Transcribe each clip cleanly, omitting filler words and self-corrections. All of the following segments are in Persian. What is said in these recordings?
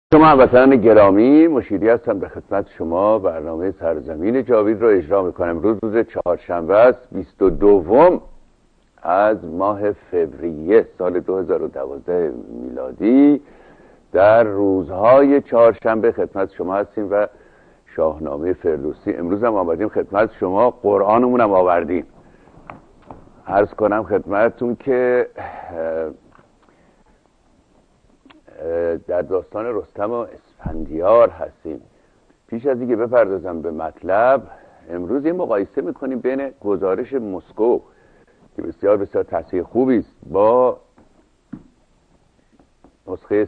شما هموطنان گرامی، مشیری هستم به خدمت شما. برنامه سرزمین جاوید رو اجرا میکنم. روز چهارشنبه است، 22 از ماه فوریه سال 2012 میلادی. در روزهای چهارشنبه خدمت شما هستیم و شاهنامه فردوسی. امروز هم آمدیم خدمت شما، قرآنمون هم آوردیم. عرض کنم خدمتتون که در داستان رستم و اسفندیار هستیم. پیش از اینکه بپردازم به مطلب، امروز یه مقایسه میکنیم بین گزارش مسکو که بسیار بسیار تصحیح خوبی است با نسخه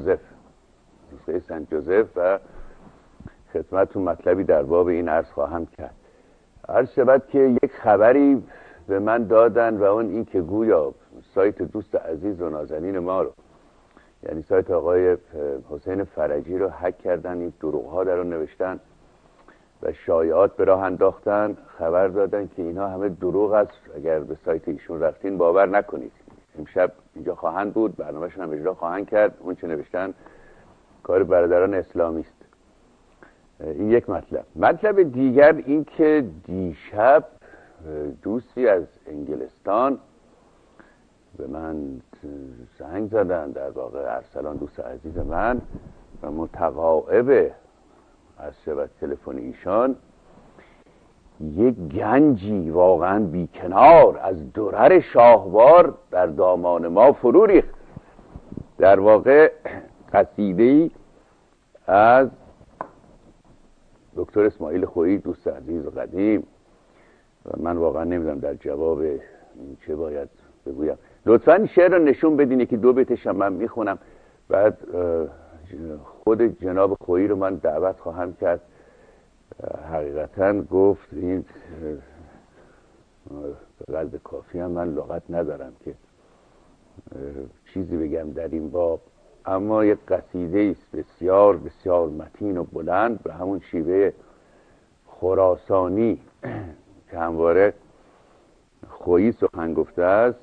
سنت جوزف و خدمتتون مطلبی در باب این عرض خواهم کرد. عرض شود که یک خبری به من دادن و اون این که گویا سایت دوست عزیز و نازنین ما رو، یعنی سایت آقای حسین فرجی رو هک کردن، این دروغ‌ها در اون نوشتن و شایعات به راه انداختن. خبر دادن که اینها همه دروغ است، اگر به سایت ایشون رفتین باور نکنید. امشب اینجا خواهند بود، برنامه‌شون هم اجرا خواهند کرد. اون چه نوشتن کار برادران اسلامی است. این یک مطلب دیگر این که دیشب دوستی از انگلستان به من زنگ زدن، در واقع ارسلان دوست عزیز من و متقاعب از شبکه تلفن ایشان یک گنجی واقعا بیکنار از درر شاهوار در دامان ما فرو ریخت. در واقع قصیده‌ای از دکتر اسماعیل خویی، دوست عزیز و قدیم، و من واقعا نمیدونم در جواب این چه باید بگویم. لطفاً این شعر رو نشون بدین که دو بیتش هم من میخونم، بعد خود جناب خویی رو من دعوت خواهم کرد. حقیقتاً گفت این قلب کافی هم من لغت ندارم که چیزی بگم در این باب، اما یک قصیده است بسیار بسیار متین و بلند به همون شیوه خراسانی که همواره خویی سخن گفته است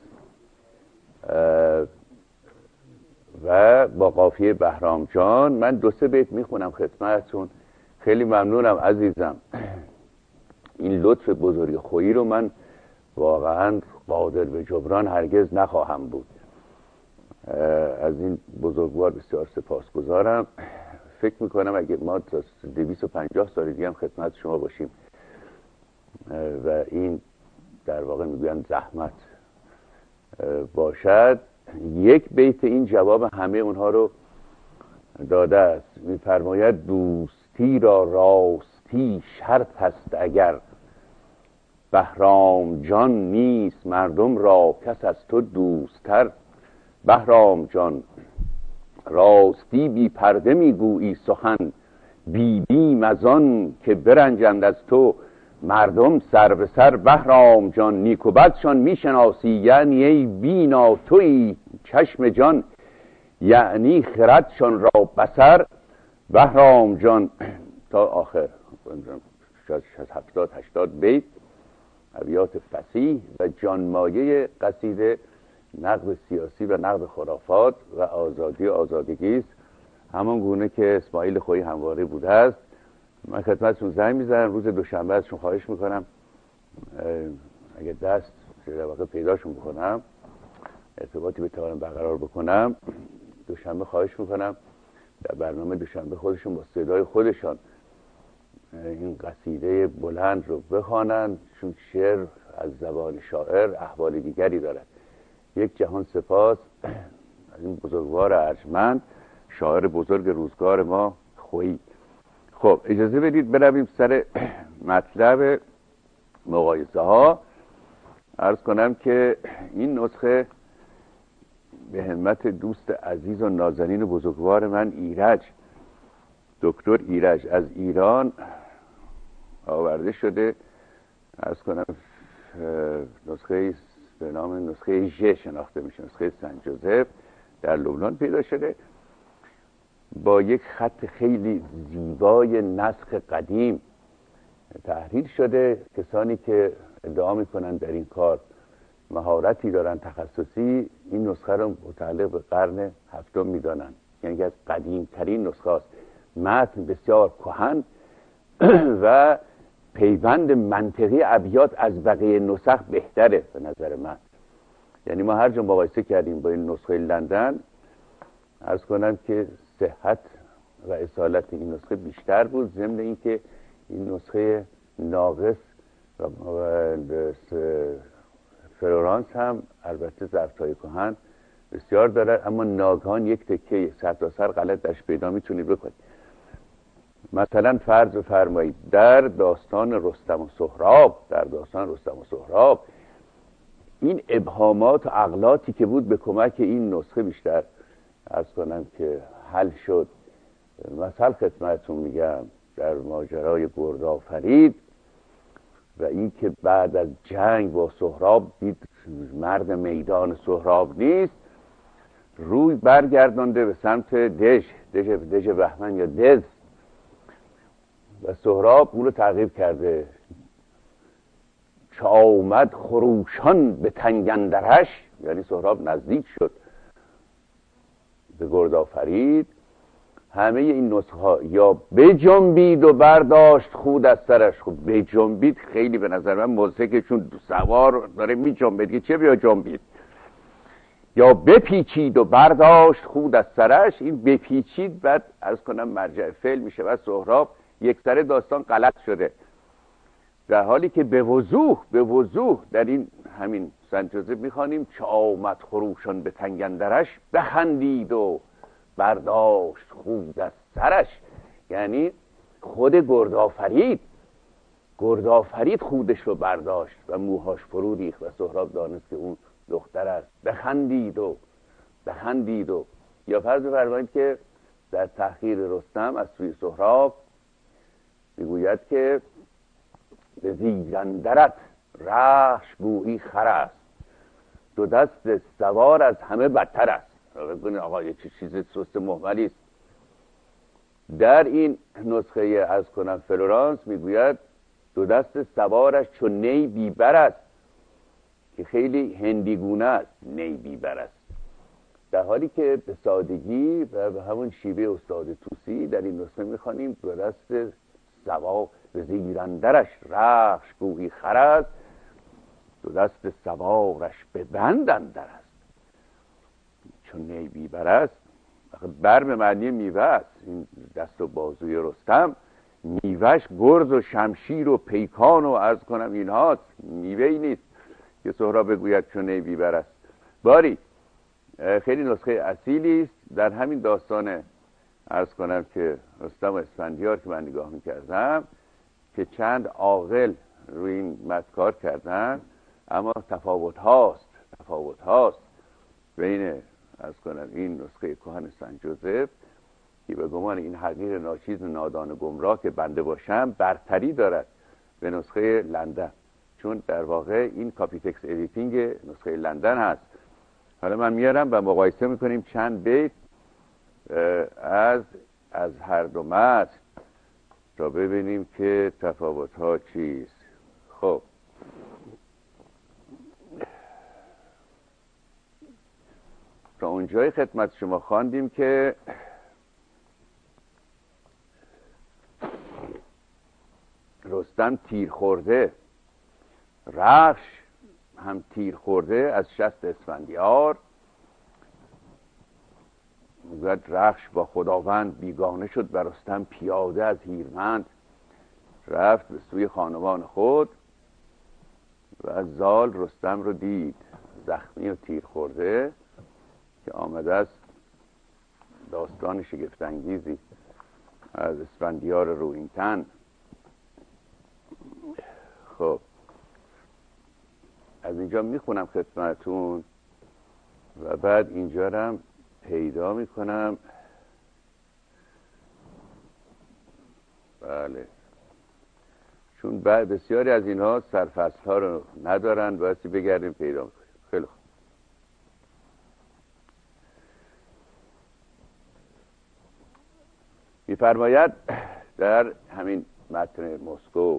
و با قافیه بهرام جان. من دو سه بیت میخونم خدمتتون. خیلی ممنونم عزیزم. این لطف بزرگ خویی رو من واقعا قادر به جبران هرگز نخواهم بود. از این بزرگوار بسیار سپاسگزارم. فکر میکنم اگه ما تا 250 سال دیگه هم خدمت شما باشیم و این در واقع میگویم زحمت باشد. یک بیت این جواب همه اونها رو داده است. میفرماید دوستی را راستی شرط است، اگر بهرام جان نیست مردم را کس از تو دوستتر. بهرام جان راستی بی پرده میگویی سخن، بی بیم از آن که برنجند از تو مردم سر به سر. بهرام جان نیک و بدشان میشناسی، یعنی ای بینا تویی چشم جان، یعنی خردشان را بصر. بهرام جان تا آخر 70-80 بیت ابیات فصیح و جانمایه قصیده نقد سیاسی و نقد خرافات و آزادی و آزادگی است، همان گونه که اسماعیل خویی همواره بوده است. من خدمتتون زنگ میزنم روز دوشنبه ازشون خواهش میکنم اگه دست در واقع پیداشون بکنم، ارتباطی بتوانم برقرار بکنم، دوشنبه خواهش میکنم در برنامه دوشنبه خودشون با صدای خودشان این قصیده بلند رو بخوانند، چون شعر از زبان شاعر احوال دیگری دارد. یک جهان سپاس از این بزرگوار ارجمند، شاعر بزرگ روزگار ما خویی. خب اجازه بدید برویم سر مطلب مقایسه ها. عرض کنم که این نسخه به همت دوست عزیز و نازنین و بزرگوار من ایرج، دکتر ایرج، از ایران آورده شده. عرض کنم نسخه به نام نسخه ژ شناخته میشه، نسخه سنت جوزف در لبنان پیدا شده با یک خط خیلی زیبای نسخ قدیم تحریر شده. کسانی که ادعا میکنن در این کار مهارتی دارن تخصصی، این نسخه رو متعلق به قرن هفتم میدانن. یعنی از قدیمترین نسخه است. متن بسیار کهن و پیوند منطقی ابیات از بقیه نسخ بهتره به نظر من. یعنی ما هر جا مقایسه کردیم با این نسخه لندن، عرض کنم که صحت و اصالت این نسخه بیشتر بود، ضمن اینکه این نسخه ناقص و فلورانس هم البته ضبط‌های کهن بسیار داره، اما ناگهان یک تکه سر تا سر غلط درش پیدا میتونید بکنید. مثلا فرض فرمایید در داستان رستم و سهراب این ابهامات و اغلاطی که بود به کمک این نسخه بیشتر عرض کنم که حل شد. مثل خدمتتون میگم در ماجرای گردآفرید و این که بعد از جنگ با سهراب دید مرد میدان سهراب نیست، روی برگردانده به سمت دژ بهمن یا دز و سهراب اون رو تعقیب کرده. چه آمد خروشان به تنگ اندرش، یعنی سهراب نزدیک شد به گردآفرید. همه این نسخه ها یا بجنبید و برداشت خود از سرش. خب بجنبید خیلی به نظر من موزه، چون سوار داره می جنبید که چه بیا جنبید. یا بپیچید و برداشت خود از سرش. این بپیچید بعد از کنم مرجع فعل میشه و سهراب یک سر داستان غلط شده، در حالی که به وضوح در این همین سنت جوزف میخوانیم چه آمد خروشان به تنگ اندرش، بخندید و برداشت خود از سرش. یعنی خود گردآفرید خودش رو برداشت و موهاش فرو ریخت و سهراب دانست که اون دختر است. بخندید و یا فرض فرمایید که در تحقیر رستم از سوی سهراب میگوید که به زیر اندرت رخش گویی خر است، دو دست سوار از همه بدتر است. ببینید آقا یه چیز سست مهملی است. در این نسخه از کنم فلورانس میگوید دو دست سوارش چون نی بیبر است، که خیلی هندیگونه است، نی بیبر است، در حالی که به سادگی و به همون شیوه استاد طوسی در این نسخه میخوانیم دو دست سوار به زیر اندرش رخش گویی خر است، دو دست سوارش به بند اندر است. چون نی بیبر است، بر به معنی میوه است. این دست و بازوی رستم میوهش گرز و شمشیر و پیکان و از کنم اینهاست، میوهی نیست که سهراب بگوید چون نی بیبر است. باری خیلی نسخه اصیلی است. در همین داستان عرض کنم که رستم و اسفندیار که من نگاه میکردم که چند عاقل روی این متن کار کردن، اما تفاوت هاست بین از کنم این نسخه کهن سنت جوزف که به گمان این حقیر ناچیز نادان گمراه که بنده باشم برتری دارد به نسخه لندن، چون در واقع این کاپی تکست ادیتینگ نسخه لندن هست. حالا من میارم و مقایسه میکنیم چند بیت از هر دو متن تا ببینیم که تفاوت ها چیست. خب تا اونجای خدمت شما خواندیم که رستم تیر خورده، رخش هم تیر خورده از شست اسفندیار. میگوید رخش با خداوند بیگانه شد و رستم پیاده از هیرمند رفت به سوی خانمان خود و زال رستم رو دید زخمی و تیر خورده که آمده است داستان شگفت‌انگیزی از اسفندیار رویینتن. خب از اینجا میخونم خدمتون و بعد اینجا هم پیدا میکنم. بله، چون بعد بسیاری از اینها سرفصل ها رو ندارن، بایستی بگردیم پیدا میکنیم. خیلی خوب. میفرماید در همین متن مسکو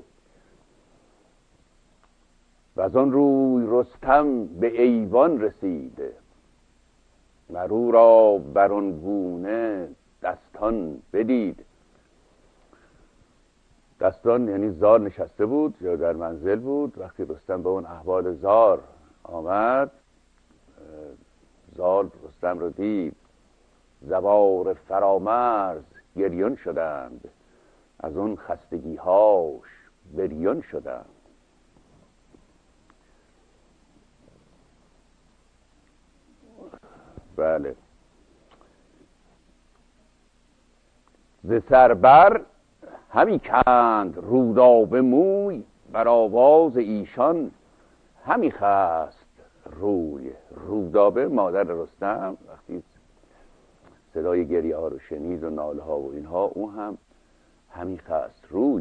و از آن روی رستم به ایوان رسیده، مرو را بران گونه دستان بدید. دستان یعنی زار نشسته بود یا در منزل بود. وقتی رستم به اون احوال زار آمد، زار رستم رو دید، زوار فرامرز گریان شدند، از اون خستگی هاش بریان شدند. بله. ز سر بر همی کند رودابه موی، بر آواز ایشان همی خست روی. رودابه مادر رستم وقتی صدای گریه ها رو شنید و ناله ها و اینها، او هم همی خست روی.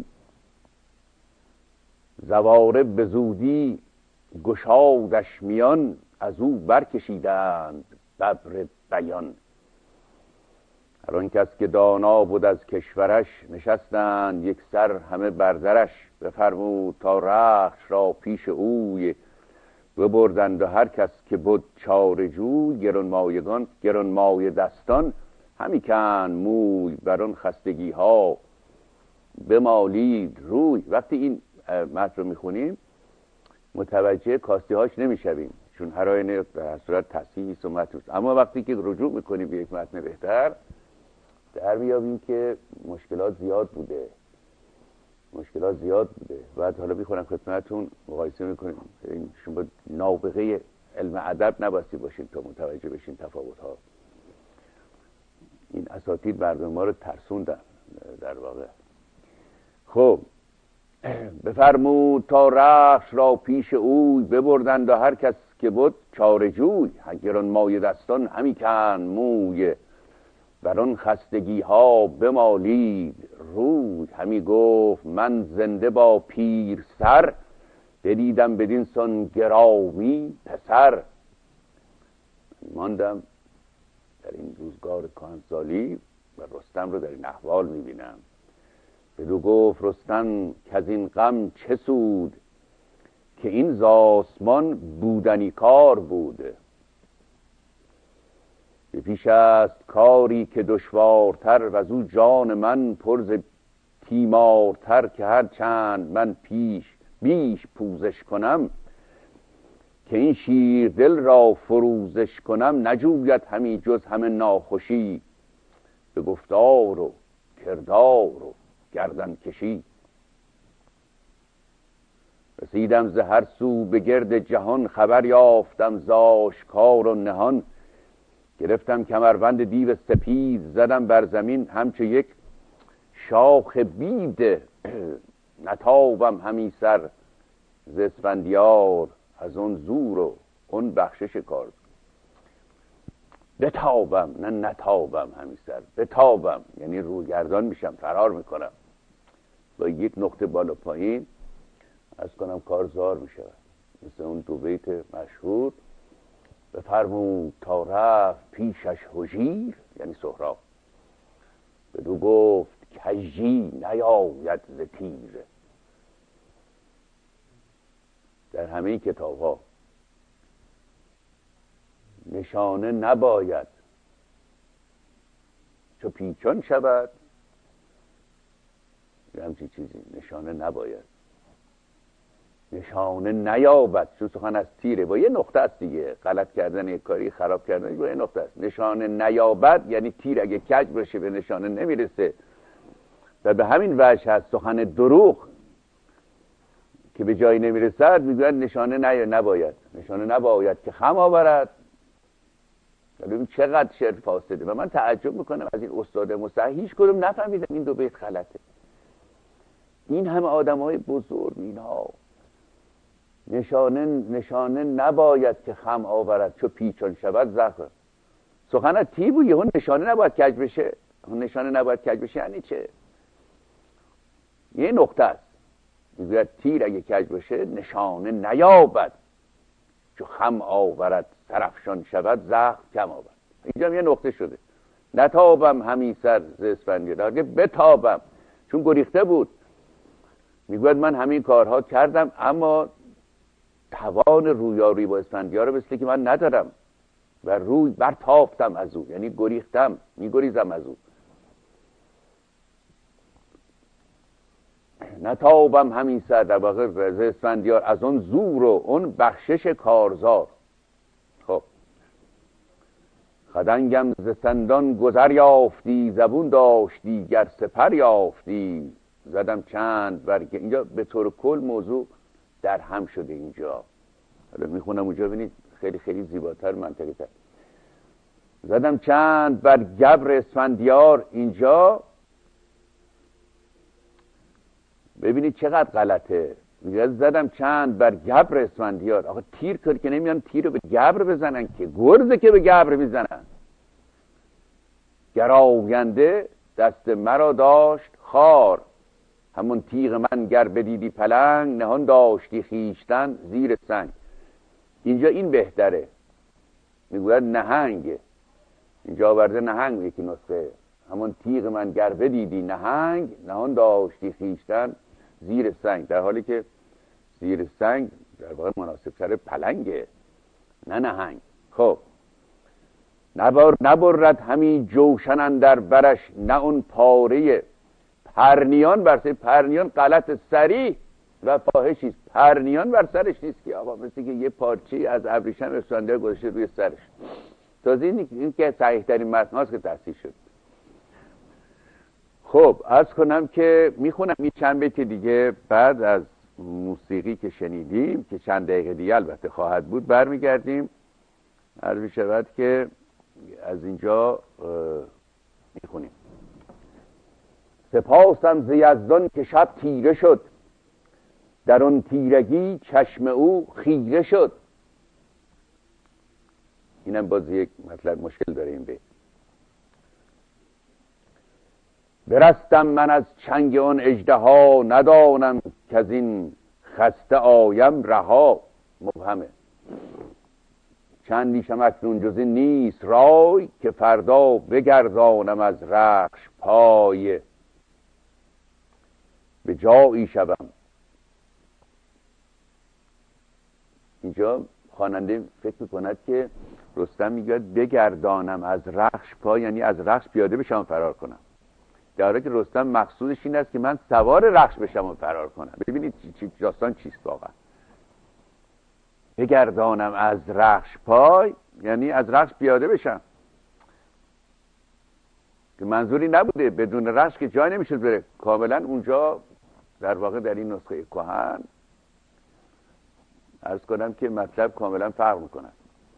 زواره به زودی گشادش میان، از او برکشیدند ببر بیان. هر آن کس که دانا بود از کشورش، نشستند یک سر همه بردرش. بفرمود تا رخش را پیش اوی، ببردند و هر کس که بود چاره جوی. گرانمایگان گرانمایه دستان همی کند موی، بر آن خستگی ها بمالید روی. وقتی این متن رو میخونیم متوجه کاستی هاش نمیشویم، چون هر آینه در صورت تصحیحی است و متن است. اما وقتی که رجوع میکنیم به یک متن بهتر، در بیابیم که مشکلات زیاد بوده. بعد حالا میخونم خدمتتون، مقایسه میکنیم. این شما نابغه علم ادب نباستی باشین تا متوجه بشین تفاوت ها. این اساتید مردم ما رو ترسوندن در واقع. خب بفرمود تا رخش را پیش اوی، ببردند و هر کس که بود چاره جوی. گرانمایه دستان همی کند موی، بر آن خستگی ها بمالید روی. همی گفت من زنده با پیر سر، بدیدم بدین سان گرامی پسر. ماندم در این روزگار کهنسالی و رستم رو در این احوال میبینم. بدو گفت رستم که از این غم چه سود، که این ز آسمان بودنی کار بوده. به پیش است کاری که دشوارتر، و از او جان من پر ز تیمارتر. که هر چند من بیش پوزش کنم، که این شیر دل را فروزش کنم. نجوید همی جز همه ناخوشی، به گفتار و کردار و گردن کشی. رسیدم ز هر سو به گرد جهان، خبر یافتم ز آشکار و نهان. گرفتم کمربند دیو سپید، زدم بر زمین همچو یک شاخ بید. نتابم همی سر ز اسفندیار، از اون زور و اون بخشش کار. بتابم، نه نتابم همی سر، بتابم یعنی روگردان میشم، فرار میکنم. با یک نقطه بالا پایین از کنم کارزار میشود. مثل اون دو بیت مشهور. بفرمود تا رفت پیشش هژیر، یعنی سهراب. بدو گفت کژی نیاید ز تیر. در همه کتاب ها نشانه نباید چو پیچان شود، همچی چیزی نشانه نباید. نشانه نیابد، چون سخن از تیره، با یه نقطه است دیگه. غلط کردن یک کاری، خراب کردن با یه نقطه است. نشانه نیابد یعنی تیر اگه کج باشه به نشانه نمیرسه. و به همین وجه هست سخن دروغ که به جایی نمیرسد میگوید نشانه نباید. نشانه نباید که خم آورد. ببین چقدر شعر فاسده. و من تعجب میکنم از این استاد مصحح، هیچ کدوم نفهمیدم این دو بیت غلطه. این همه آدمای بزرگ اینها نشانه نباید که خم آورد، چو پیچان شود زخم. سخن از تیر بود، یهو نشانه نباید کج بشه. نشانه نباید کج بشه یعنی چه؟ یه نقطه است. میگوید تیر اگه کج بشه نشانه نیابد، چو خم آورد سرافشان شود زخم کم آورد. اینجا هم یه نقطه شده. نتابم همی سر ز اسفندیار، بتابم چون گریخته بود. میگوید من همین کارها کردم اما توان رویارویی با اسفندیار رو مثل که من ندارم. و روی برتافتم از او، یعنی گریختم، میگریزم از او. نتابم همین سر، در واقع ز اسفندیار از اون زور و اون بخشش کارزار. خب خدنگم ز سندان گذر یافتی، زبون داشتی گر سپر یافتی. زدم چند بر اینجا به طور کل موضوع در هم شده. اینجا حالا میخونم اونجا ببینید خیلی خیلی زیباتر، منطقی تر. زدم چند بر گبر اسفندیار، اینجا ببینید چقدر غلطه. میگه زدم چند بر گبر اسفندیار. آقا تیر که نمیان تیر رو به گبر بزنن که، گرزه که به گبر میزنن. گراینده دست مرا داشت خار، همون تیغ من گر بدیدی پلنگ، نهان داشتی خیشتن زیر سنگ. اینجا این بهتره، میگوید نهنگ، اینجا آورده نهنگ یکی نسخه. همون تیغ من گر بدیدی نهنگ، نهان داشتی خیشتن زیر سنگ، در حالی که زیر سنگ در واقع مناسب تر پلنگه نه نهنگ. خب نبرد همی جوشن اندر برش، نه اون پاره پرنیان بر سر. پرنیان غلط سریع و فاحشی است. پرنیان بر سرش نیست که آقا، مثل که یه پارچه از ابریشم اسفندیار گذاشته روی سرش. تازه این که صحیح ترین متن هاست که تصحیح شد. خب عرض کنم که میخونم این چند بیت دیگه بعد از موسیقی که شنیدیم که چند دقیقه دیگه البته خواهد بود برمیگردیم. عرض میشود که از اینجا میخونیم. سپاسم ز یزدان که شب تیره شد، در آن تیرگی چشم او خیره شد. اینم باز یک مطلب مشکل داره این بیت. برستم من از چنگ آن اژدها، ندانم که از این خسته آیم رها. مبهمه. چندیشم اکنون جز این نیست رای، که فردا بگردانم از رخش پای. به جایی شوم. اینجا خواننده فکر میکند که رستم میگوید بگردانم از رخش پای، یعنی از رخش پیاده بشم فرار کنم، در حالی که رستم مقصودش این است که من سوار رخش بشم و فرار کنم. ببینید داستان چیست واقعا. بگردانم از رخش پای یعنی از رخش پیاده بشم، که منظوری نبوده بدون رخش که جای نمیشد بره. کاملا اونجا در واقع در این نسخه کهن عرض کنم که مطلب کاملا فرق میکنه.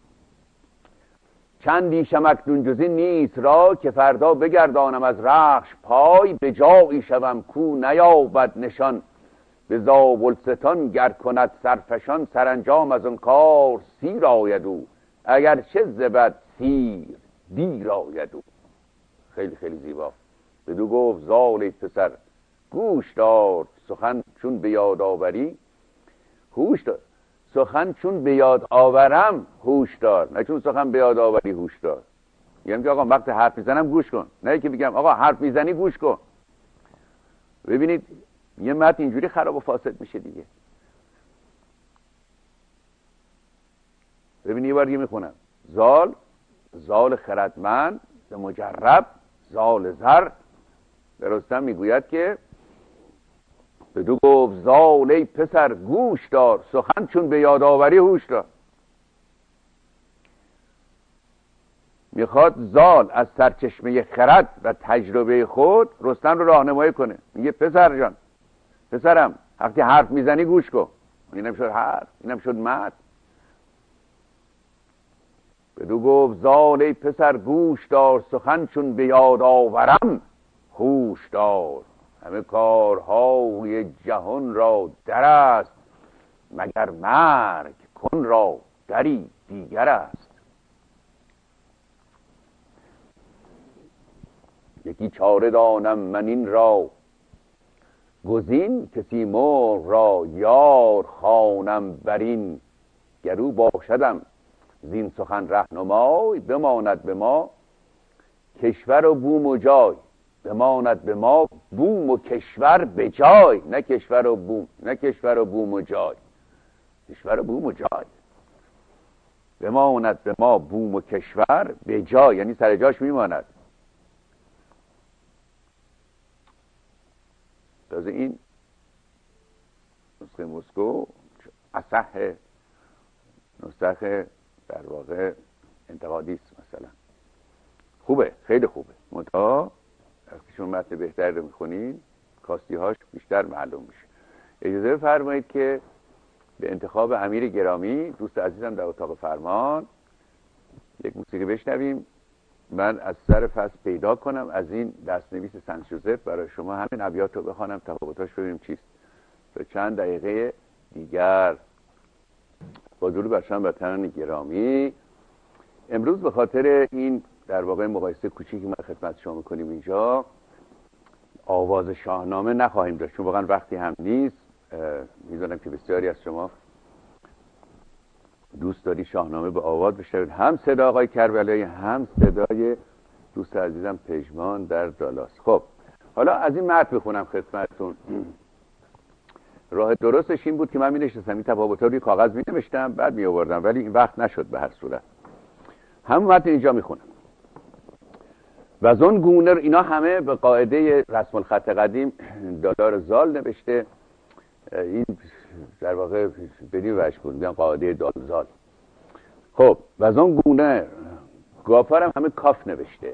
چندی شمکدون جزی نیست را، که فردا بگردانم از رخش پای. به جایی شوم کو نیابد نشان، به زابلستان گر کند سرفشان. سرانجام از اون کار سیر آید او، اگر چه زبد سیر دیر آید او. خیلی خیلی زیبا. بدو گفت زال پسر گوش دار، سخن چون به یاد آوری هوش دار. سخن چون به یاد آورم هوش دار، نه چون سخن به یاد آوری هوش دار. میگم که آقا وقت حرف میزنم گوش کن، نه که بگم آقا حرف میزنی گوش کن. ببینید یه متن اینجوری خراب و فاسد میشه دیگه. ببینید یه بار دیگه میخونم. زال خردمند مجرب، زال زر. به رستم میگوید که بدو گفت زال ای پسر گوش دار، سخن چون به یاد آوری هوش دار. میخواد زال از سرچشمه خرد و تجربه خود رستم رو راهنمایی کنه. میگه پسر جان، پسرم وقتی حرف میزنی گوش کن. اینم شد حرف، اینم شد مد. بدو گفت زال ای پسر گوش دار، سخن چون به یاد آورم هوش دار. همه کارهای جهان را در است، مگر مرگ کن را دری دیگر است. یکی چاره دانم من این را گزین، کسی مرغ را یار خوانم برین. گرو باشدم زین سخن رهنمای، بماند به ما کشور و بوم و جای. بماند به ما بوم و کشور به جای، نه کشور و بوم، نه کشور و بوم و جای، کشور و بوم و جای. بماند به ما بوم و کشور به جا، یعنی سر جاش میماند. تازه این نسخه مسکو اصح نسخ در واقع انتقادی است مثلا. خوبه، خیلی خوبه، منتها وقتی شما متن بهتر رو میخونین کاستی هاش بیشتر معلوم میشه. اجازه بفرمایید که به انتخاب امیر گرامی دوست عزیزم در اتاق فرمان یک موسیقی بشنویم. من از سر فصل پیدا کنم از این دستنویس سن جوزف برای شما همین ابیات رو بخوانم، تفاوتاش ببینیم چیست. تا چند دقیقه دیگر با درود بر شما وطنان گرامی، امروز به خاطر این در واقع مقایسه کوچیکی که ما خدمت شما میکنیم اینجا، آواز شاهنامه نخواهیم داشت چون واقعا وقتی هم نیست. میدونم که بسیاری از شما دوست داری شاهنامه به آواز بشنوید، هم صدا آقای کربلایی هم صدای دوست عزیزم پژمان در دالاس. خب حالا از این متن بخونم خدمتتون. راه درستش این بود که من می‌نشستم این تفاوت‌ها رو روی کاغذ می‌نوشتم بعد می‌آوردم، ولی این وقت نشد. به هر صورت همون متن اینجا می‌خونم. و از اون گونه اینا همه به قاعده رسم الخط قدیم دلار زال نوشته. این در واقع بدین وجه بود میگن قاعده دالزال. خب و از اون گونه گافرم همه کاف نوشته.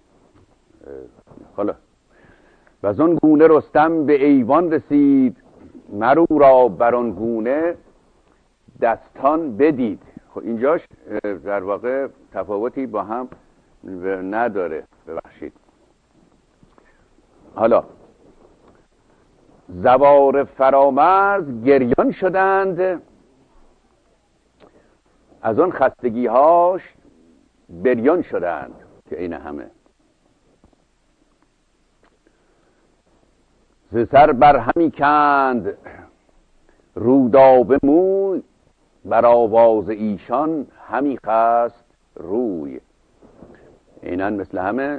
حالا و از اون گونه رستم به ایوان رسید، مرو را بر آن گونه دستان بدید. خب اینجاش در واقع تفاوتی با هم نداره، ببخشید. حالا زوار فرامرز گریان شدند، از آن خستگی هاش بریان شدند. که این همه ز سر بر همی کند رودابه موی، بر آواز ایشان همی خست روی. اینن مثل همه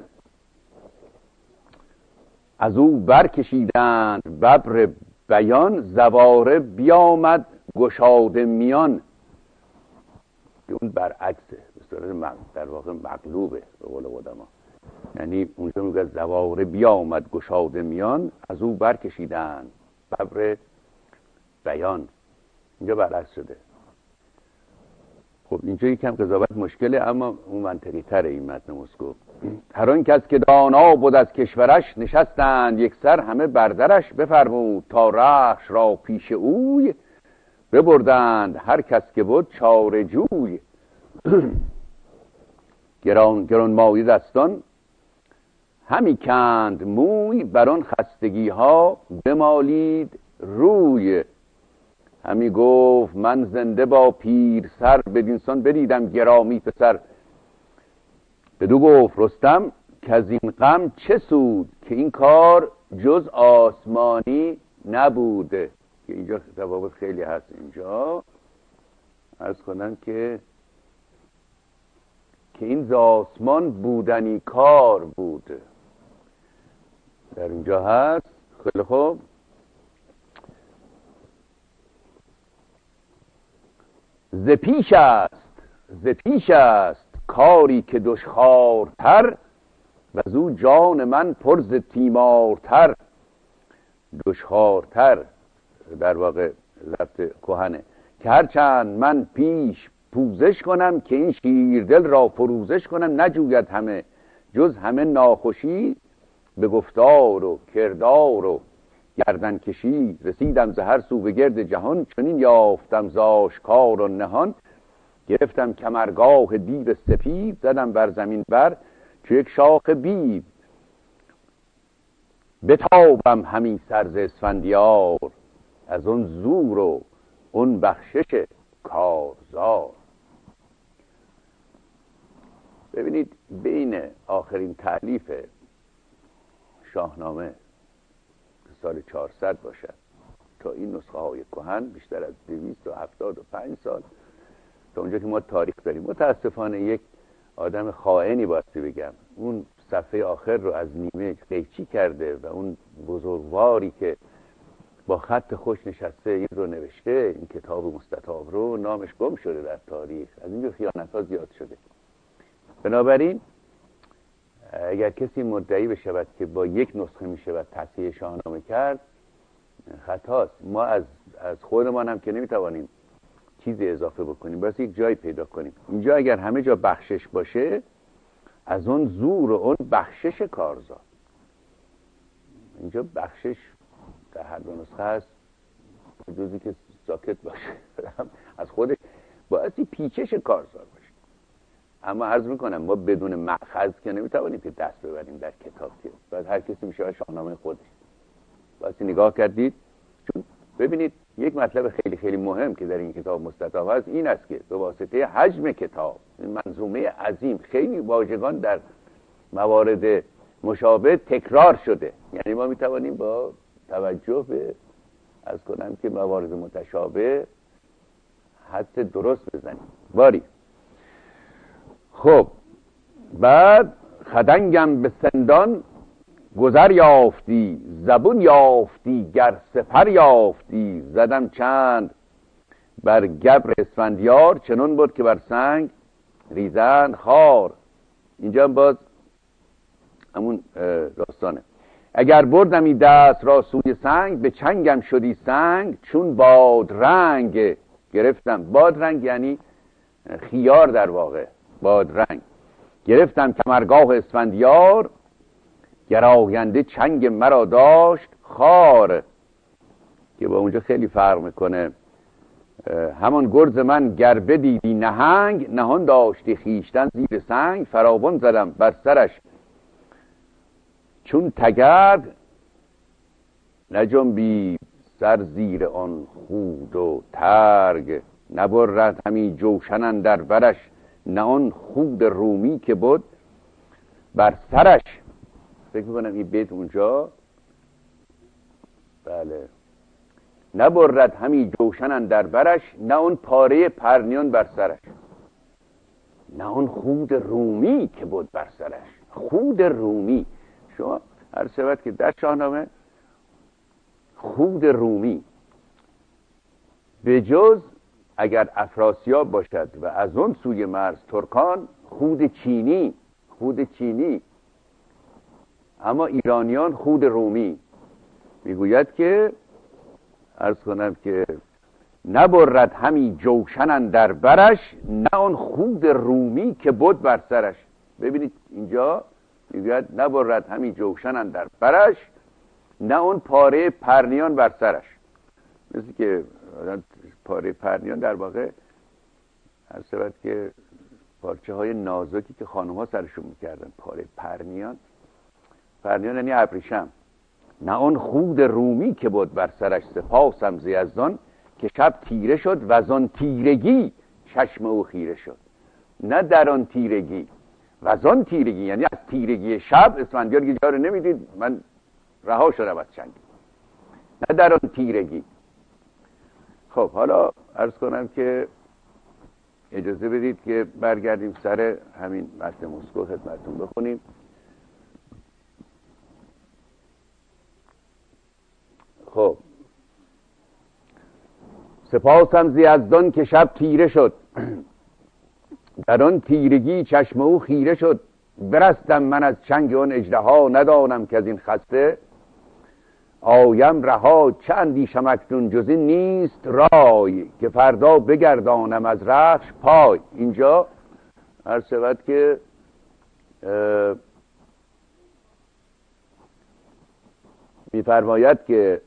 از او برکشیدند ببر بیان، زواره بیامد گشاده میان. اون برعکسه، به صورت در واقع مقلوبه به قول قدما. یعنی اونجا میگه زواره بیامد گشاده میان، از او برکشیدند ببر بیان. اینجا برعکس شده. خب اینجا یکم قضاوت مشکله، اما اون منطقی تره این متن مسکو. هر آن کس که دانا بود از کشورش، نشستند یک سر همه بردرش. بفرمود تا رخش را پیش اوی، ببردند هر کس که بود چاره جوی. گران مایه دستان همی کند موی، بر آن خستگی ها بمالید روی. همی گفت من زنده با پیر سر، بدینسان بدیدم گرامی پسر. بدو گفت رستم که از این غم چه سود، که این کار جز آسمانی نبوده. که اینجا تفاوت خیلی هست. اینجا عرض کنم که این ز آسمان بودنی کار بوده. در اینجا هست. خیلی خوب. ز پیش است کاری که دشخوارتر، و از او جان من پر ز تیمارتر. دشخوارتر در واقع لفظ کهنه که هرچند من پیش پوزش کنم، که این شیردل را فروزش کنم. نجوید همه جز همه ناخوشی، به گفتار و کردار و گردن کشی. رسیدم ز هر سو به گرد جهان، چنین یافتم ز آشکار و نهان. گرفتم کمرگاه دیو سپید، زدم بر زمین بر چو یک شاخ بید. بتابم همین سر ز اسفندیار، از اون زور و اون بخشش کارزار. ببینید بین آخرین تألیف شاهنامه سال 400 باشد تا این نسخه های کهن بیشتر از 275 سال، تا اونجا که ما تاریخ داریم. متاسفانه یک آدم خائنی باستی بگم اون صفحه آخر رو از نیمه قیچی کرده و اون بزرگواری که با خط خوش نشسته این رو نوشته، این کتاب مستطاب رو، نامش گم شده در تاریخ. از اینجور خیانت ها زیاد شده. بنابراین اگر کسی مدعی بشود که با یک نسخه می شود تصحیح شاهنامه کرد، خطاست. ما از خودمان هم که نمیتوانیم چیزی اضافه بکنیم، بس یک جایی پیدا کنیم. اینجا اگر همه جا بخشش باشه، از اون زور و اون بخشش کارزاد. اینجا بخشش در هر دو نسخه هست، جزی که ساکت باشه از خودش باعثی پیچش کارزاد باشه. اما عرض میکنم ما بدون مأخذ که نمیتوانیم که دست ببریم در کتاب، که باید هر کسی میشه شاهنامه خودش. باید نگاه کردید، چون ببینید یک مطلب خیلی خیلی مهم که در این کتاب مستطاب هست این است که به واسطه حجم کتاب، این منظومه عظیم، خیلی واژگان در موارد مشابه تکرار شده. یعنی ما میتوانیم با توجه به از کنم که موارد متشابه حد درست بزنیم. باری خب بعد خدنگم به سندان گذر یافتی، زبون یافتی گر سپر یافتی، زدم چند بر گبر اسفندیار، چنون بود که بر سنگ ریزن خار. اینجا باز همون داستانه. اگر بردمی دست را سوی سنگ، به چنگم شدی سنگ چون بادرنگ. گرفتم بادرنگ یعنی خیار در واقع، بادرنگ. گرفتم کمرگاه اسفندیار، گراینده چنگ مرا داشت خار. که با اونجا خیلی فرق میکنه. همان گرز من گر بدیدی نهنگ، نهان داشتی خیشتن زیر سنگ. فراوان زدم بر سرش چون تگرگ، نجنبی سر زیر آن خود و ترگ. نبرد همی جوشن اندر برش، نه آن خود رومی که بود بر سرش. فکر میکنم این بیت اونجا، بله، نبرد همی جوشن اندر برش، نه اون پاره پرنیان بر سرش، نه اون خود رومی که بود بر سرش. خود رومی، شما هر شود که در شاهنامه خود رومی به جز اگر افراسیاب باشد و از اون سوی مرز ترکان، خود چینی، خود چینی. اما ایرانیان خود رومی. میگوید که عرض کنم که نبرد همی جوشن اندر برش، نه اون خود رومی که بود بر سرش. ببینید اینجا میگوید نبرد همی جوشن اندر برش، نه اون پاره پرنیان بر سرش. مثل که پاره پرنیان در واقع عرض شود که پارچه های نازکی که خانم ها سرشون میکردن. پاره پرنیان، پرنیان یعنی ابریشم. نه اون خود رومی که بود بر سرش، سپاسم ز یزدان که شب تیره شد و از آن تیرگی چشم او خیره شد. نه در آن تیرگی، و از آن تیرگی یعنی از تیرگی شب. اسفندیار که جا رو نمیدید، من رها شدم از چنگ. نه در آن تیرگی. خب حالا عرض کنم که اجازه بدید که برگردیم سر همین متن مسکو خدمتتون بخونیم. خب سپاسم ز یزدان که شب تیره شد، در آن تیرگی چشم او خیره شد. برستم من از چنگ آن اژدها، ندانم که از این خسته آیم رها. چه اندیشم اکنون جز این نیست رای، که فردا بگردانم از رخش پای. اینجا هر شود که می‌فرماید که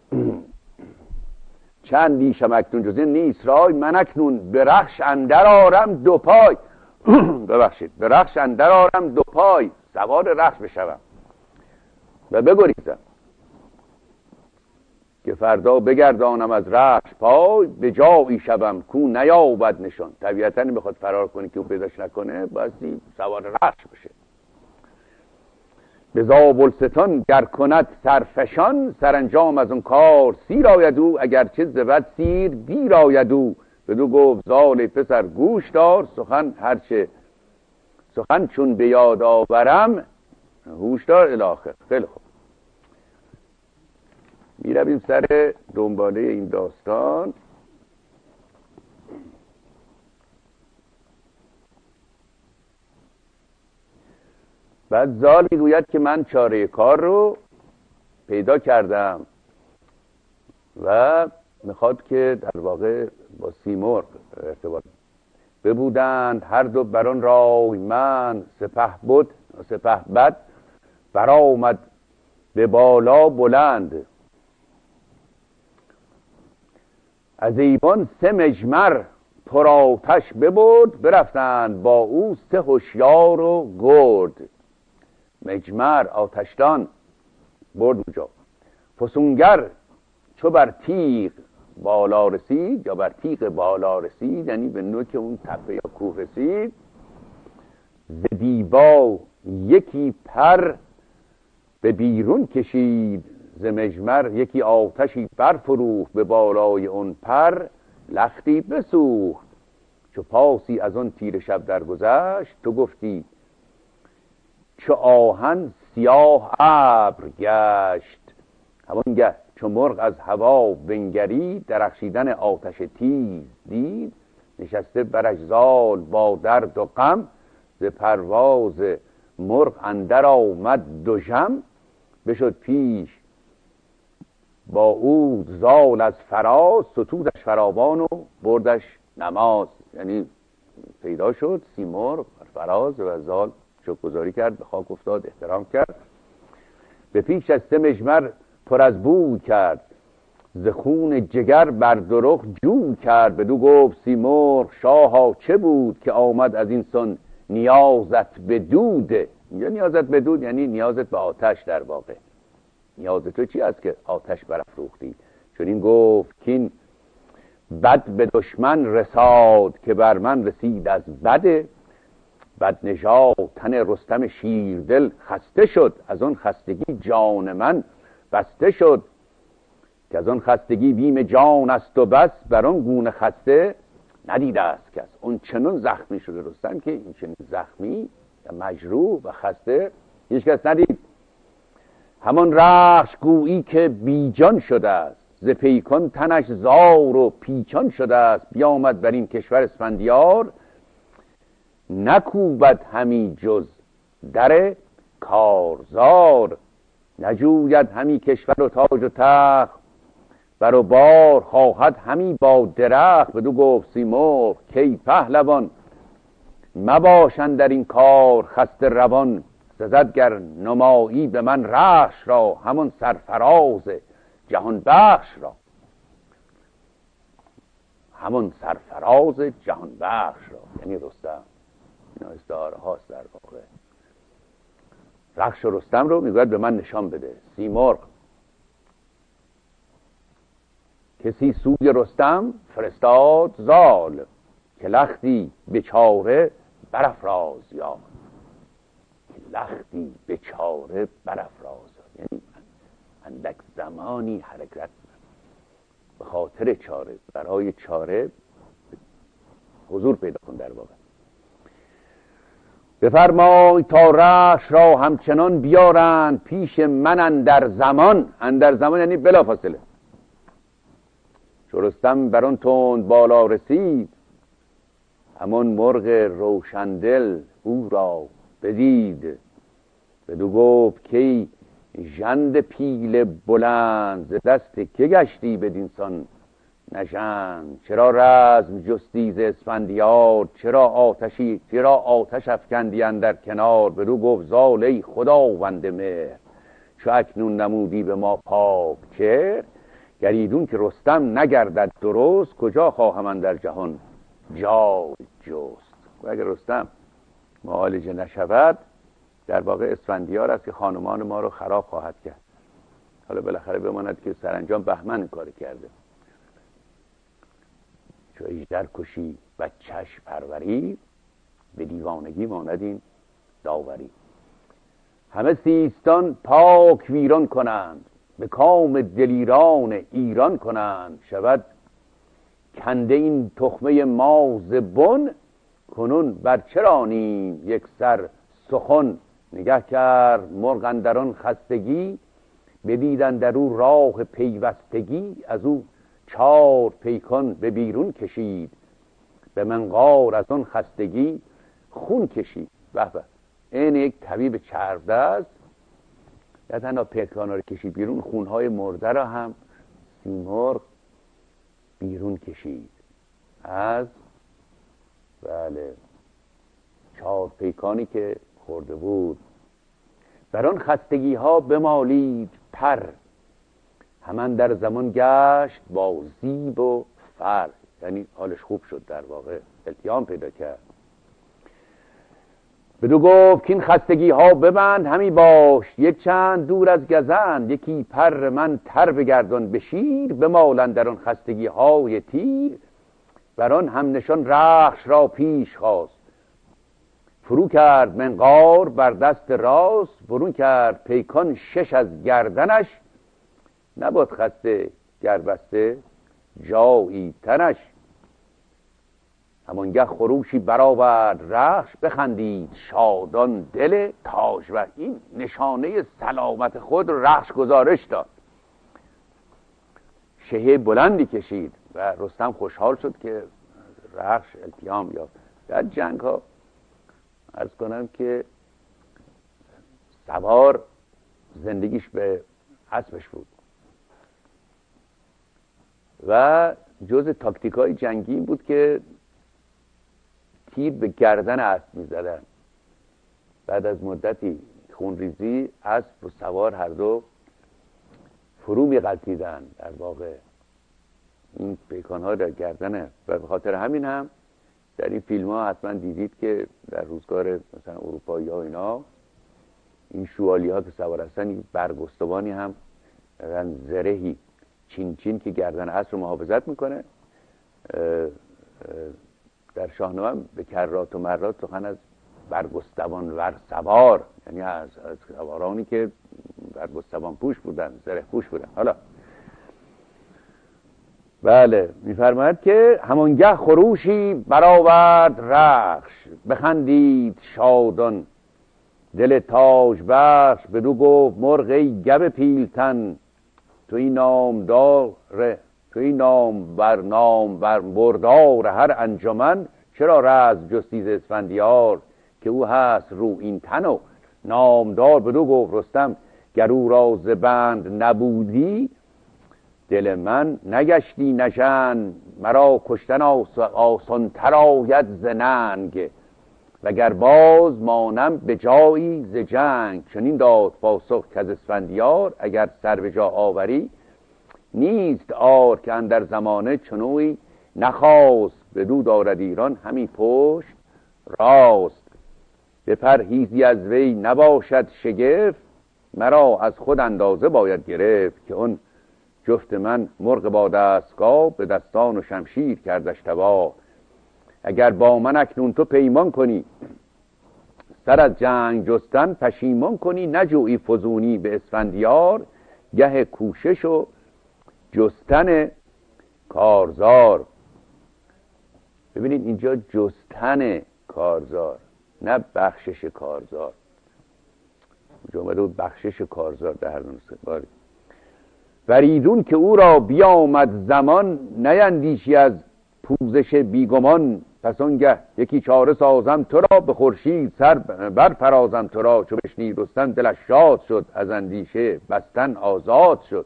چه اندیشم اکنون جز این نیست رای، من اکنون به رخش اندر آرم دو پای. ببخشید، به رخش اندر آرم دو پای، سوار رخش بشوم و بگریزم. که فردا بگردانم از رخش پای، به جایی شوم کو نیابد نشان. طبیعتا بخواد فرار کنه که او پیداش نکنه، بایستی سوار رخش بشه. به زابلستان گر کند سرفشان، سرانجام از اون کار سیر آید او. اگرچه زبد سیر دیر آید او، بدو گفت زال پسر گوش دار. سخن هرچه سخن چون به یاد آورم هوش دار الی آخر. خیلی خوب. میرویم سر دنباله این داستان. بعد زال میگوید که من چاره کار رو پیدا کردم و میخواد که در واقع با سیمرغ ارتباط ببودند هر دو بران رای من سپه بد برآمد به بالا بلند از ایوان 3 مجمر پر آتش ببرد برفتند با او 3 هوشیار و گرد. مجمر آتشدان برد اونجا. فسونگر چو بر تیغ بالا رسید یا بر تیغ بالا رسید یعنی به نوک اون تپه یا کوه رسید. ز دیبا یکی پر به بیرون کشید ز مجمر یکی آتشی برفروخت به بالای اون پر لختی بسوخت. چو پاسی از اون تیر شب درگذشت تو گفتی چو آهن سیاه ابر گشت. همانگه چو مرغ از هوا بنگرید درخشیدن آتش تیز دید. نشسته بر اجزال با درد و غم ز پرواز مرغ اندر آمد دژم. بشد پیش با او زال از فراز ستودش فراوان و بردش نماز. یعنی پیدا شد سیمرغ فراز و زال شکرگزاری کرد، به خاک افتاد، احترام کرد. به پیش از 3 مجمر پر از بوی کرد ز خون جگر بر درخ جوی کرد. بدو گفت سیمرغ شاها چه بود که آمد از این سن نیازت به دوده. یا نیازت به دود یعنی نیازت به آتش. در واقع نیاز تو چی است که آتش برافروختی؟ چون این گفت که این بد به دشمن رساد که بر من رسید از بده. بد نژاد تن رستم شیردل خسته شد از آن خستگی جان من بسته شد. که از آن خستگی بیم جان است و بس بر آن گونه خسته ندیده است کس. اون چنان زخمی شده رستم که این چنین زخمی یا مجروح و خسته هیچ کس ندید. همان رخش گویی که بیجان شده است ز پیکان تنش زار و پیچان شده است. بیامد بر این کشور اسفندیار نکوبد همی جز در کارزار. نجوید همی کشور و تاج و تخت بر و بار خواهد همی با درخت. بدو گفت سیمرغ کی پهلوان مباشن در این کار خسته روان. سزد گر نمایی به من رخش را همون سرفراز جهان بخش را. همون سرفراز جهان بخش را یعنی رستم. اینا استعاره هاست در واقع. رخش و رستم رو میگوید به من نشان بده. سیمرغ کسی سوی رستم فرستاد زال که لختی بیچاره برافراز یاد. که لختی بیچاره برافراز یعنی اندک زمانی حرکت به خاطر چاره، برای چاره حضور پیدا کن. در واقع بفرمای تا رخش را همچنان بیارند پیش من اندر زمان. اندر زمان یعنی بلا فاصله. چو رستم بر آن تند بالا رسید همان مرغ روشندل او را بدید. بدو گفت کی ژنده پیل بلند ز دست که گشتی بدینسان نژند. چرا رزم جستی ز اسفندیار چرا آتش افکندی اندر کنار. بدو گفت زال ای خداوند مهر چو اکنون نمودی به ما پاک چهر. گریدون که رستم نگردد درست کجا خواهم اندر جهان جای جست. و اگر رستم معالجه نشود در واقع اسفندیار است که خانمان ما رو خراب خواهد کرد. حالا بالاخره بماند که سرانجام بهمن این کار کرده. چو اژدر کشی و چشم پروری به دیوانگی ماند این داوری. همه سیستان پاک ویران کنند به کام دلیران ایران کنند. شود کنده این تخمه ما ز بن کنون بر چرانیم یک سر سخن. نگه کرد مرغ اندران خستگی بدیدن در او راه پیوستگی، از او 4 پیکان به بیرون کشید، به منقار از آن خستگی خون کشید. به به، این یک طبیب چربده است، نه تنها پیکان رو کشید بیرون، خونهای مرده را هم سیمرغ بیرون کشید از بله 4 پیکانی که خورده بود. بر آن خستگی ها بمالید پر، همان در زمان گشت با زیب و فر. یعنی حالش خوب شد، در واقع التیام پیدا کرد. بدو گفت که این خستگی ها ببند همی باش، یک چند دور از گزند، یکی پر من تر بگردان به شیر، بمالند در آن خستگی های تیر. بر آن هم نشان رخش را پیش خواست، فرو کرد منقار بر دست راست، برون کرد پیکان 6 از گردنش، نباد خسته گربسته جایی تنش. همانگه خروشی برآورد رخش، بخندید شادان دل تاجور. این نشانه سلامت خود رخش گزارش داد، شهیه بلندی کشید و رستم خوشحال شد که رخش التیام یافت. در جنگ ها عرض کنم که سوار زندگیش به اسبش بود و جز تاکتیکای جنگی این بود که تیر به گردن اسب می‌زدن. بعد از مدتی خونریزی اسب و سوار هر دو فرو می‌غلطیدن. در واقع این پیکان‌ها در گردنه و به خاطر همین هم در این فیلم‌ها حتما دیدید که در روزگار مثلا اروپایی‌ها اینا این شوالیه‌ها که سوار هستن این برگستوانی هم دارن، زرهی چین چین که گردن اسب رو محافظت میکنه. در شاهنامه به کرات و مرات سخن از برگستوان ور سوار، یعنی از سوارانی که برگستوان پوش بودن، زره پوش بودن. حالا بله میفرماید که همانگه خروشی برآورد رخش، بخندید شادان دل تاج بخش. بدو گفت مرغ ای گو پیلتن، توی نام بر بردار هر انجمن. چرا رز جستیز اسفندیار، که او هست رو این تن و نامدار. بدو گفت رستم گر او را ز بند نبودی، دل من نگشتی نژند. مرا کشتن آسان تر آید ز ننگ، وگر باز مانم به جایی ز جنگ. چنین داد پاسخ کز اسفندیار، اگر سر به جا آوری نیست آر. که اندر زمانه چنوی نخواست، بدو دارد ایران همی پشت راست. بپر هیزی از وی نباشد شگفت، مرا از خود اندازه باید گرفت. که اون جفت من مرغ با دستگاه، به دستان و شمشیر کردش تباه. اگر با من اکنون تو پیمان کنی، سر از جنگ جستن پشیمان کنی. نجویی فزونی به اسفندیار، گه کوشش و جستن کارزار. ببینید اینجا جستن کارزار نه بخشش کارزار. اینجا اومده بود بخشش کارزار در هر نسخه. باری فریدون که او را بیامد زمان، نیندیشی از پوزش بیگمان. پس آنگه یکی چاره سازم تو را، به خورشید سر برفرازم تو را. چو بشنید رستم دلش شاد شد، از اندیشه بستن آزاد شد.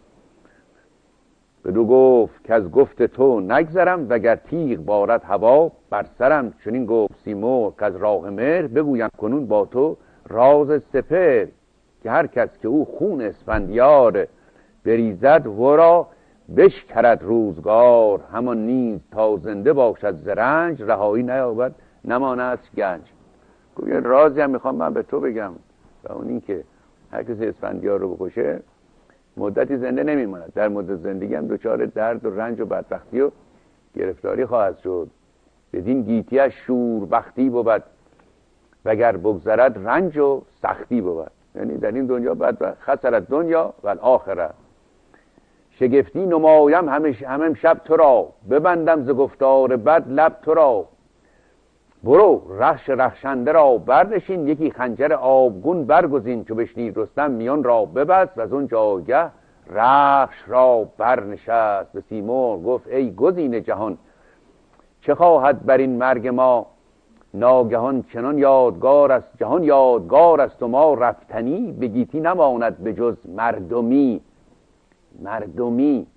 بدو گفت که از گفت تو نگذرم، وگر تیغ بارد هوا بر سرم. چنین گفت سیمرغ که از راه مهر، بگویم کنون با تو راز سپهر. که هر کس که او خون اسفندیار، بریزد ورا بشکرد روزگار. همان نیز تا زنده باشد ز رنج، رهایی نیابد نماند گنج. گویا رازی هم میخوام من به تو بگم، و اون این که هر کسی اسفندیار رو بکشه مدتی زنده نمیماند، در مدت زندگی هم دچار درد و رنج و بدبختی و گرفتاری خواهد شد. بدین گیتیش شوربختی بود، وگر بگذرد رنج و سختی بود. یعنی در این دنیا بدبخت، خسرت دنیا و الاخره. شگفتی نمایم همه شب تو را، ببندم ز گفتار بد لب تو را. برو رخش رخشنده را برنشین، یکی خنجر آبگون برگزین. چو بشنید رستم میان را ببست، و از اون جایگه رخش را برنشست. به سیمرغ گفت ای گزین جهان، چه خواهد بر این مرگ ما ناگهان؟ چنان یادگار است جهان یادگار است، و ما رفتنی به گیتی نماند به جز مردمی. مردمی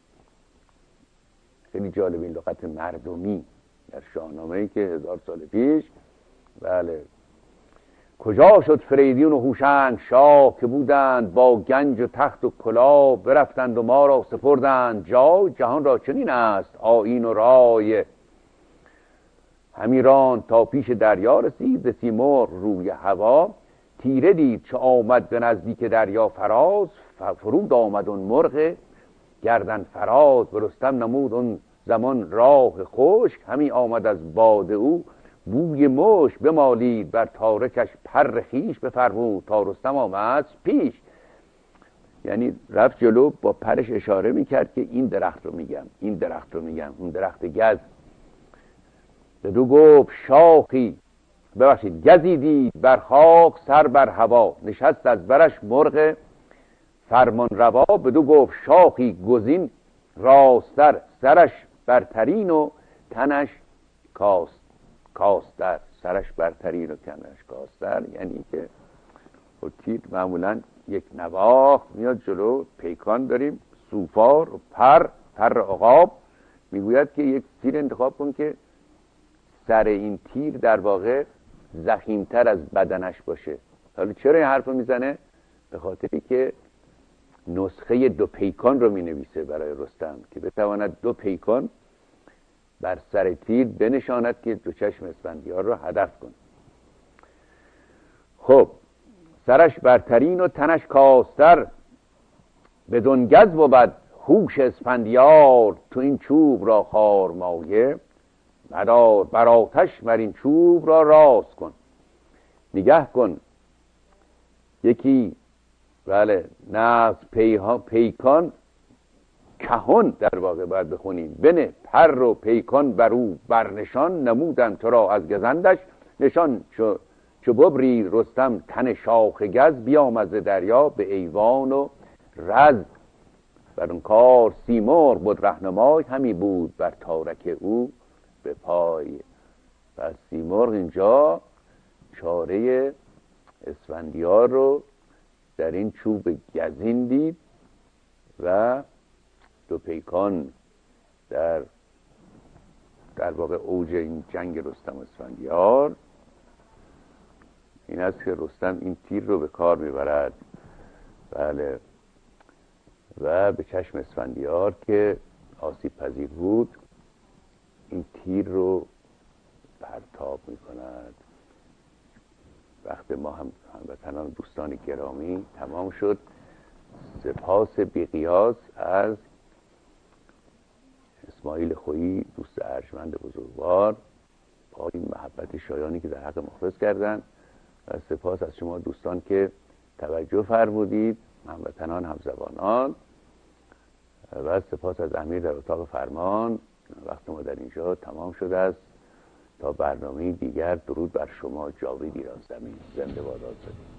خیلی جالب این لغت مردمی در شاهنامه‌ای که 1000 سال پیش. بله. کجا شد فریدون و هوشنگ شاه، که بودند با گنج و تخت و کلاه. برفتند و ما را سپردند جای، جهان را چنین است آیین و رای. همی راند تا پیش دریا رسید، ز سیمرغ روی هوا تیره دید. چو آمد به نزدیک دریا فراز، فرود آمد اون مرغ گردن فراز. به رستم نمود اون زمان راه خشک، همی آمد از باد او بوی مشک. بمالید بر تارکش پر خویش، بفرمود تا رستم آمد پیش. یعنی رفت جلو با پرش اشاره میکرد که این درخت رو میگم، این درخت رو میگم، اون درخت گز. بدو گفت شاخی گزی دید بر خاک سر بر هوا، نشست از برش مرغ فرمان روا. بدو گفت شاخی گزین راستر، سرش برترین و تنش کاستر. سرش برترین و تنش کاستر یعنی که تیر معمولا یک نواخت میاد جلو. پیکان داریم، سوفار و پر عقاب. میگوید که یک تیر انتخاب کن که سر این تیر در واقع ضخیم‌تر از بدنش باشه. حالا چرا این حرف رو میزنه؟ به خاطری که نسخه 2 پیکان رو مینویسه برای رستم که بتواند 2 پیکان بر سر تیر بنشاند که 2 چشم اسفندیار رو هدف کن. خب سرش برترین و تنش کاستر، بدون گز بود هوش اسفندیار. تو این چوب را خار مایه مدار، بر آتش مر این چوب را راست کن. نگه کن یکی بله ناز پیکان کهن در واقع باید بخونیم. بنه پر و پیکان بر او برنشان، نمودم تو را از گزندش نشان. چو ببرید رستم تن شاخ گز، بیامد ز دریا به ایوان و رز. بر اون کار سیمرغ بود رهنمای، همی بود بر تارک او به پای. پس سیمرغ اینجا چاره اسفندیار رو در این چوب گزین دید و 2 پیکان در واقع اوج این جنگ رستم و اسفندیار این است که رستم این تیر رو به کار میبرد. بله. و به چشم اسفندیار که آسیب پذیر بود این تیر رو پرتاب میکند. وقت ما هموطنان دوستان گرامی تمام شد. سپاس بی‌قیاس از اسماعیل خویی دوست ارجمند بزرگوار با این محبت شایانی که در حق مخلص کردند، و سپاس از شما دوستان که توجه فرمودید، هموطنان همزبانان، و سپاس از امیر در اتاق فرمان. وقت ما در اینجا تمام شده است. تا برنامه دیگر درود بر شما. جاوید ایران زمین. زنده باد آزادی.